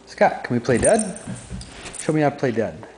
Scott, can we play dead? Show me how to play dead.